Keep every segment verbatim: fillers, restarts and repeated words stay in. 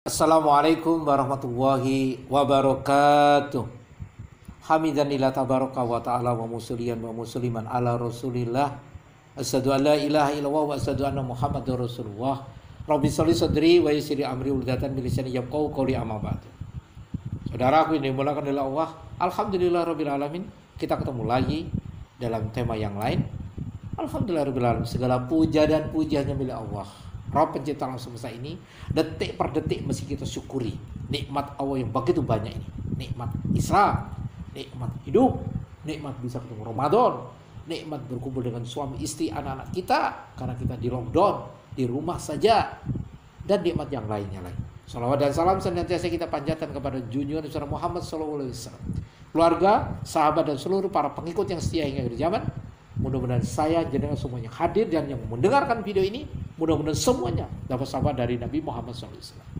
Assalamualaikum warahmatullahi wabarakatuh. Hamidanillah tabaraka wa ta'ala wa musalliyan wa musliman ala rasulillah. Asyhadu an la ilaha illallah wa asyhadu anna muhammadar rasulullah. Rabbi sholli sadri wa yassir amri uqdatan min lisani yafqahu qawli, amma ba'du. Saudaraku yang dimuliakan oleh Allah, alhamdulillah rabbil alamin, kita ketemu lagi dalam tema yang lain. Alhamdulillah rabbil alamin, segala puja dan pujiannya milik Allah, Rabb pencipta alam semesta ini. Detik per detik mesti kita syukuri nikmat Allah yang begitu banyak ini. Nikmat Islam, nikmat hidup, nikmat bisa ketemu Ramadan, nikmat berkumpul dengan suami istri anak-anak kita karena kita di lockdown, di rumah saja, dan nikmat yang lainnya lagi. Salawat dan salam senantiasa kita panjatkan kepada junjungan Nabi Muhammad shallallahu alaihi wasallam, keluarga, sahabat, dan seluruh para pengikut yang setia hingga akhir zaman. Mudah-mudahan saya jenengan semuanya hadir dan yang mendengarkan video ini, mudah-mudahan semuanya dapat sahabat dari Nabi Muhammad shallallahu alaihi wasallam.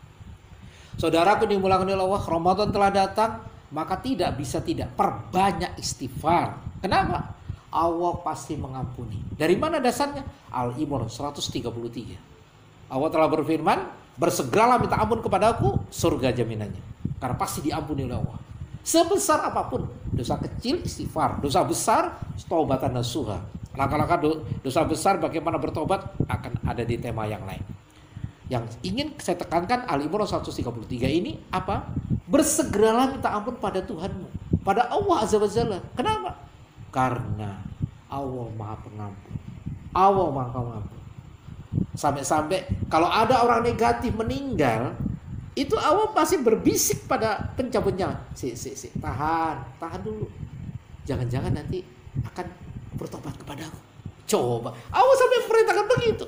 Saudaraku dimuliakan oleh Allah, Ramadan telah datang, maka tidak bisa tidak perbanyak istighfar. Kenapa? Allah pasti mengampuni. Dari mana dasarnya? Al-Imran seratus tiga puluh tiga. Allah telah berfirman, bersegeralah minta ampun kepadaku, surga jaminannya. Karena pasti diampuni oleh Allah. Sebesar apapun, dosa kecil istighfar, dosa besar taubatan nasuha. Langkah-langkah dosa besar bagaimana bertobat akan ada di tema yang lain. Yang ingin saya tekankan Al-Imran seratus tiga puluh tiga ini apa? Bersegeralah minta ampun pada Tuhanmu, pada Allah Azza wa Jalla. Kenapa? Karena Allah Maha Pengampun, Allah Maha Pengampun. Sampai-sampai kalau ada orang negatif meninggal, itu Allah pasti berbisik pada pencabutnya. Si, si, si, tahan, tahan dulu. Jangan-jangan nanti akan bertobat kepadaku. Coba, Allah sampai perintahkan begitu.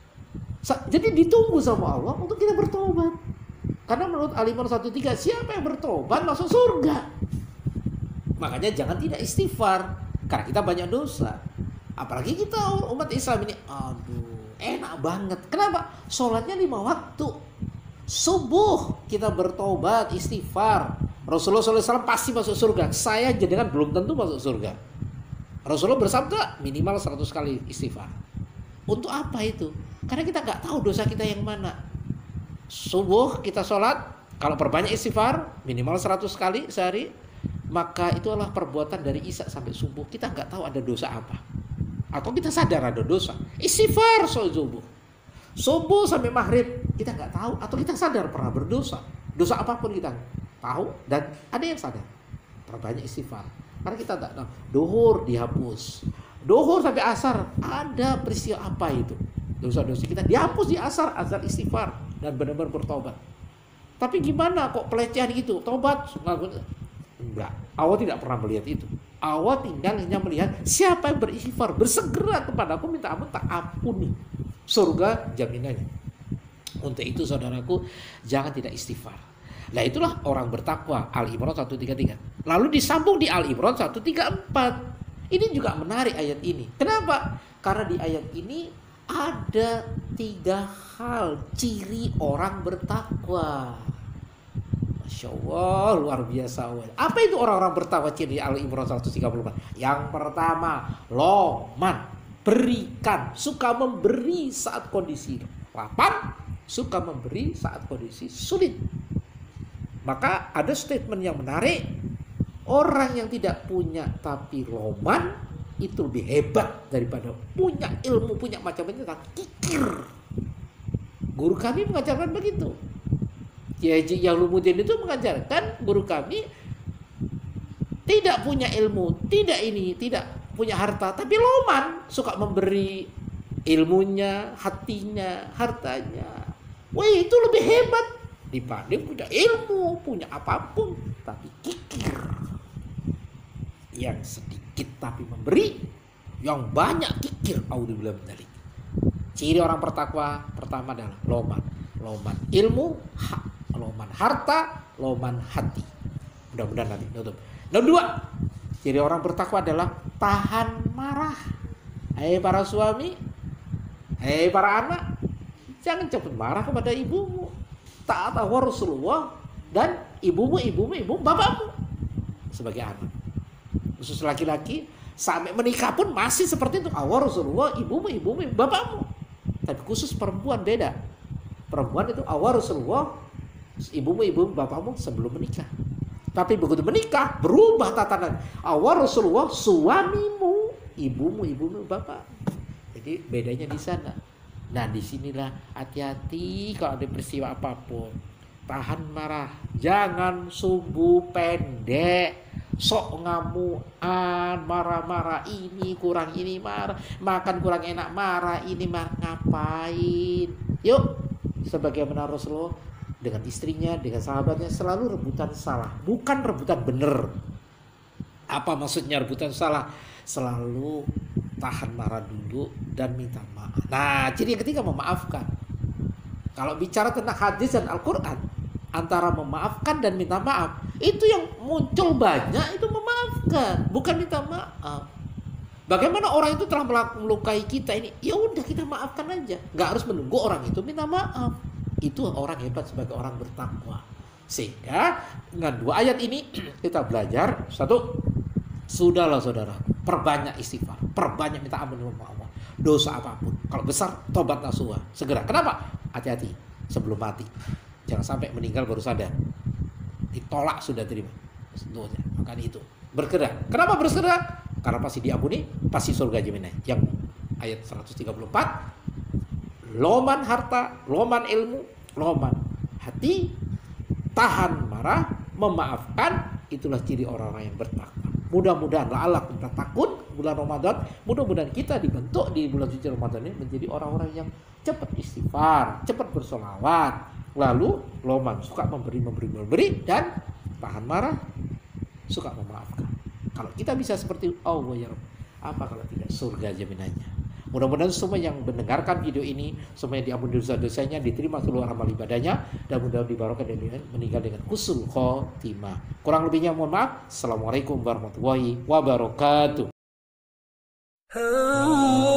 Jadi ditunggu sama Allah untuk kita bertobat. Karena menurut Al-Imran seratus tiga, siapa yang bertobat masuk surga. Makanya jangan tidak istighfar, karena kita banyak dosa. Apalagi kita umat Islam ini, aduh, enak banget. Kenapa? Sholatnya lima waktu. Subuh kita bertobat, istighfar. Rasulullah shallallahu alaihi wasallam pasti masuk surga. Saya jenengan belum tentu masuk surga. Rasulullah bersabda minimal seratus kali istighfar. Untuk apa itu? Karena kita nggak tahu dosa kita yang mana. Subuh kita sholat, kalau perbanyak istighfar minimal seratus kali sehari, maka itu adalah perbuatan dari isya sampai subuh. Kita nggak tahu ada dosa apa, atau kita sadar ada dosa. Istighfar soal subuh. Subuh sampai maghrib kita nggak tahu, atau kita sadar pernah berdosa. Dosa apapun kita tahu, dan ada yang sadar. Perbanyak istighfar. Karena kita tak tahu. Duhur dihapus. Duhur sampai asar ada peristiwa apa itu? Dosa-dosa kita dihapus di asar, asar istighfar dan benar-benar bertobat. Tapi gimana kok pelecehan gitu? Tobat? Enggak. Allah tidak pernah melihat itu. Allah tinggal hanya melihat siapa yang beristighfar, bersegera kepada aku minta ampun, tak ampuni. Surga jaminannya. Untuk itu saudaraku, jangan tidak istighfar. Nah itulah orang bertakwa. Al-Imran seratus tiga puluh tiga. Lalu disambung di Al-Imran seratus tiga puluh empat. Ini juga menarik ayat ini. Kenapa? Karena di ayat ini ada tiga hal ciri orang bertakwa. Masya Allah, luar biasa. Apa itu orang-orang bertakwa ciri Al-Imran seratus tiga puluh empat? Yang pertama, loman, berikan, suka memberi saat kondisi lapang, suka memberi saat kondisi sulit. Maka ada statement yang menarik, orang yang tidak punya tapi loman itu lebih hebat daripada punya ilmu, punya macam-macam tapi kikir. Guru kami mengajarkan begitu. Kiai Haji Yahulumuddin itu mengajarkan, guru kami tidak punya ilmu, tidak ini, tidak punya harta, tapi loman, suka memberi ilmunya, hatinya, hartanya. Wah, itu lebih hebat dibanding punya ilmu, punya apapun tapi kikir. Yang sedikit tapi memberi, yang banyak kikir. Auzubillah min dzalik. Ciri orang bertakwa pertama adalah loman, loman ilmu, hak, loman harta, loman hati. Mudah-mudahan nanti tutup. Nomor dua, ciri orang bertakwa adalah tahan marah. Hei para suami, hei para anak, jangan cepat marah kepada ibumu. Taat Rasulullah dan ibumu, ibumu, ibu bapakmu sebagai anak. Khusus laki-laki sampai menikah pun masih seperti itu. Allah Rasulullah, ibumu, ibumu, bapakmu. Tapi khusus perempuan beda. perempuan itu awal Rasulullah, ibumu, ibu bapakmu sebelum menikah. Tapi begitu menikah, berubah tatanan. Awal Rasulullah, suamimu, ibumu, ibumu, bapak. Jadi bedanya di sana. Nah, disinilah hati-hati kalau ada peristiwa apapun. Tahan marah, jangan sumbu pendek, sok ngamuan, marah-marah ini kurang ini marah, makan kurang enak marah ini marah, ngapain? Yuk, sebagaimana Rasulullah dengan istrinya, dengan sahabatnya selalu rebutan salah, bukan rebutan benar. Apa maksudnya rebutan salah? Selalu tahan marah dulu dan minta maaf. Nah, ciri yang ketiga memaafkan. Kalau bicara tentang hadis dan Al-Quran, antara memaafkan dan minta maaf, itu yang muncul banyak itu memaafkan, bukan minta maaf. Bagaimana orang itu telah melukai kita ini, ya udah kita maafkan aja, nggak harus menunggu orang itu minta maaf. Itu orang hebat sebagai orang bertakwa. Sehingga dengan dua ayat ini kita belajar satu, sudahlah saudara, perbanyak istighfar, perbanyak minta ampun sama Allah. Dosa apapun, kalau besar tobat nasuha segera. Kenapa? Hati-hati sebelum mati. Jangan sampai meninggal baru sadar. Ditolak sudah terima. Doanya. Makanya itu. Bergerak. Kenapa bergerak? Karena pasti diampuni, pasti surga jaminan. Yang ayat seratus tiga puluh empat. Loman harta, loman ilmu, loman hati, tahan marah, memaafkan. Itulah ciri orang-orang yang bertakwa. Mudah-mudahan la'alla kita takut bulan Ramadan. Mudah-mudahan kita dibentuk di bulan suci Ramadan ini menjadi orang-orang yang cepat istighfar, cepat bersolawat. Lalu loman, suka memberi, memberi, memberi, dan tahan marah, suka memaafkan. Kalau kita bisa seperti Allah ya Rabb, apa kalau tidak surga jaminannya. Mudah-mudahan semua yang mendengarkan video ini, semua yang diampuni dosa-dosanya, diterima seluruh amal ibadahnya, dan mudah-mudahan dibarokah dan meninggal dengan husnul khotimah. Kurang lebihnya mohon maaf. Assalamualaikum warahmatullahi wabarakatuh.